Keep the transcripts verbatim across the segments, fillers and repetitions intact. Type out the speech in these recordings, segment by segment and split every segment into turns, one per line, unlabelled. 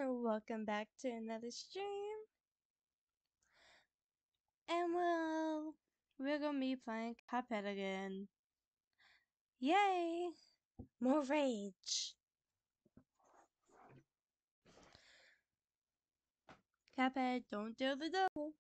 Welcome back to another stream. And well, we're gonna be playing Cuphead again. Yay! More rage. Cuphead, don't do the devil.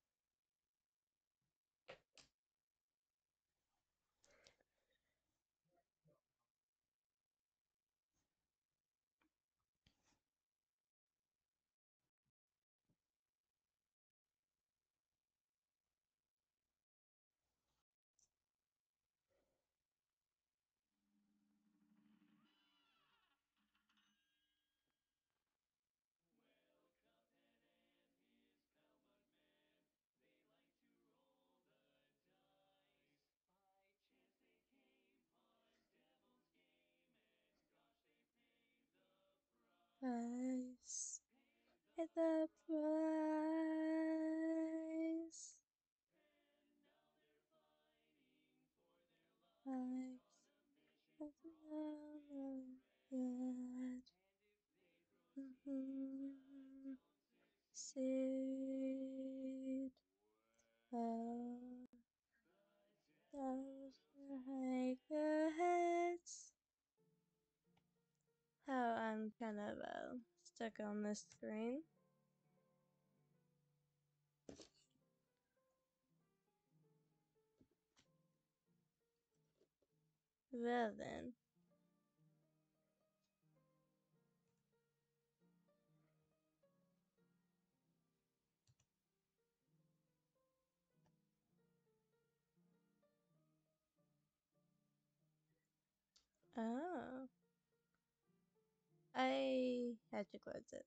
Price. At the price. Price. At the yet. Mm-hmm. Seed. Oh. Those hike the heads. Oh, I'm kind of uh, stuck on this screen. Well then. Oh. I had to close it.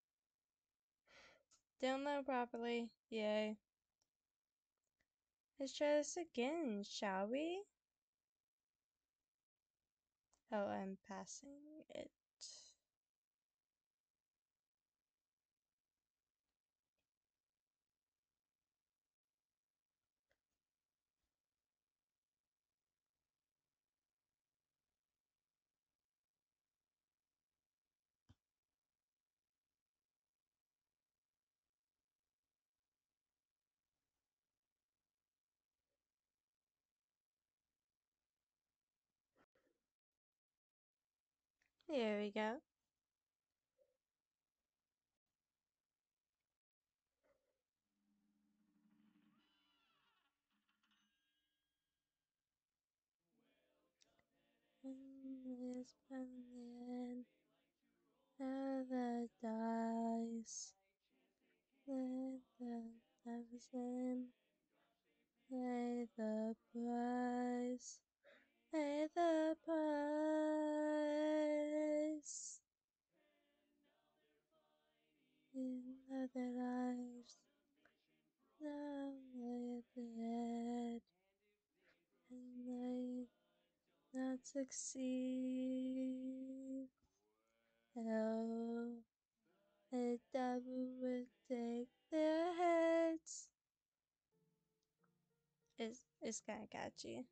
Download properly. Yay. Let's try this again, shall we? Oh, I'm passing it. Here we go. And this end of the dice. Let the deficit pay the price. Pay the price. In other lives, now lay at the head, and may not succeed. Oh, the devil will take their heads. It's, it's kind of catchy.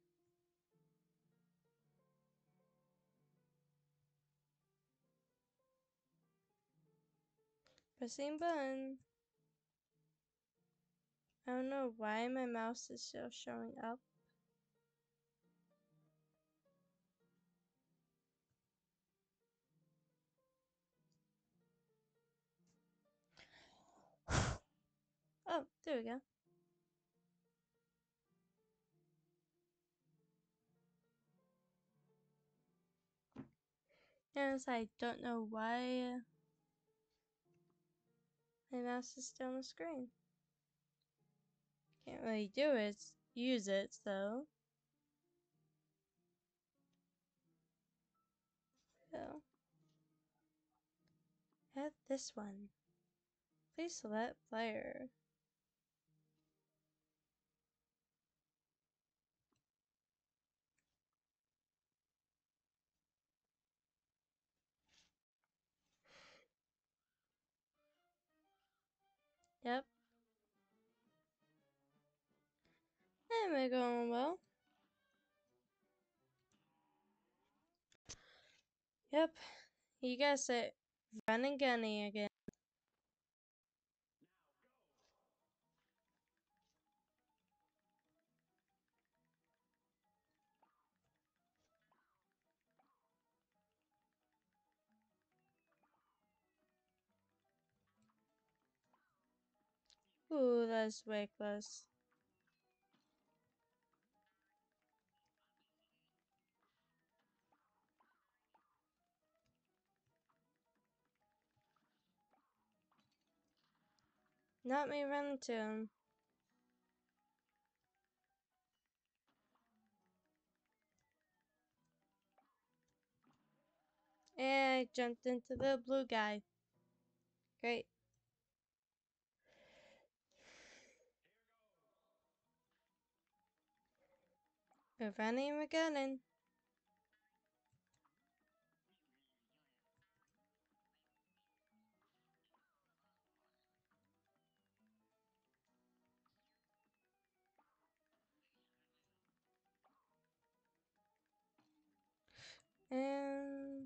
Pressing button. I don't know why my mouse is still showing up. Oh, there we go. Yes, I don't know why my mouse is still on the screen. Can't really do it, use it, so. So. Add this one. Please select player. Yep. And we're going well. Yep. You guys it. Run and gunny again. Ooh, that's way close. Not me running to him. And I jumped into the blue guy. Great. We're running, we're gunning. And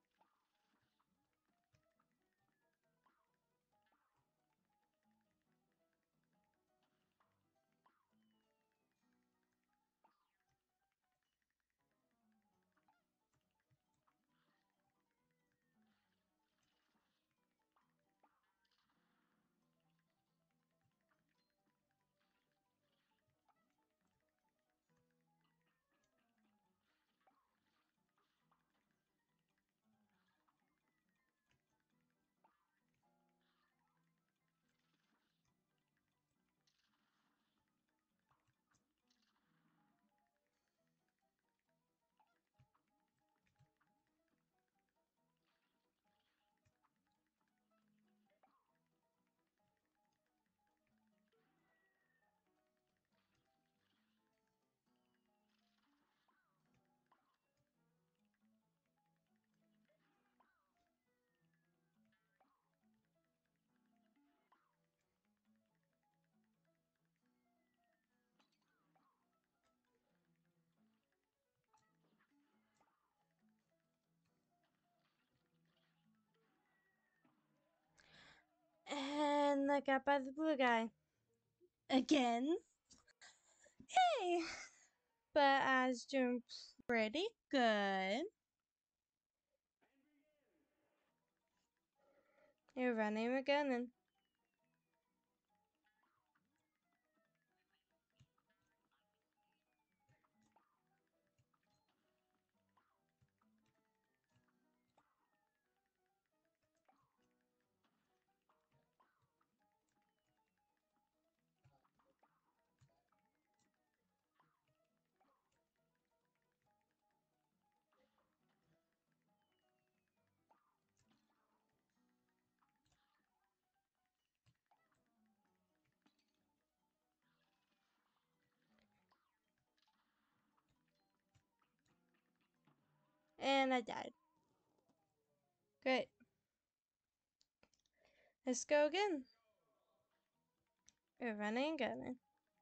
And I got by the blue guy. Again. Hey! But I was doing pretty good. You're running, we're gunning. And I died. Great. Let's go again. We're running and gunning.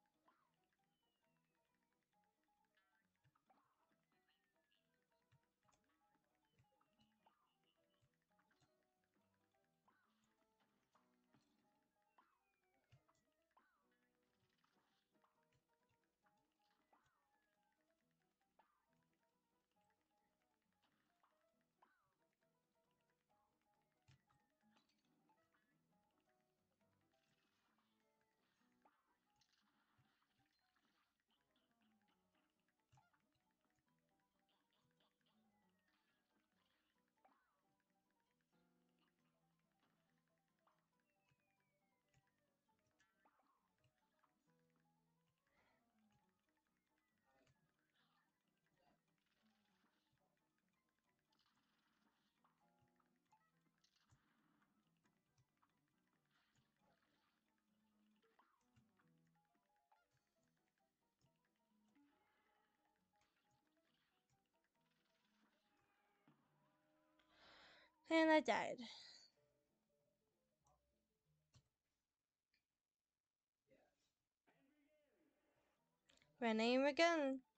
And I died. Running, we're gunning.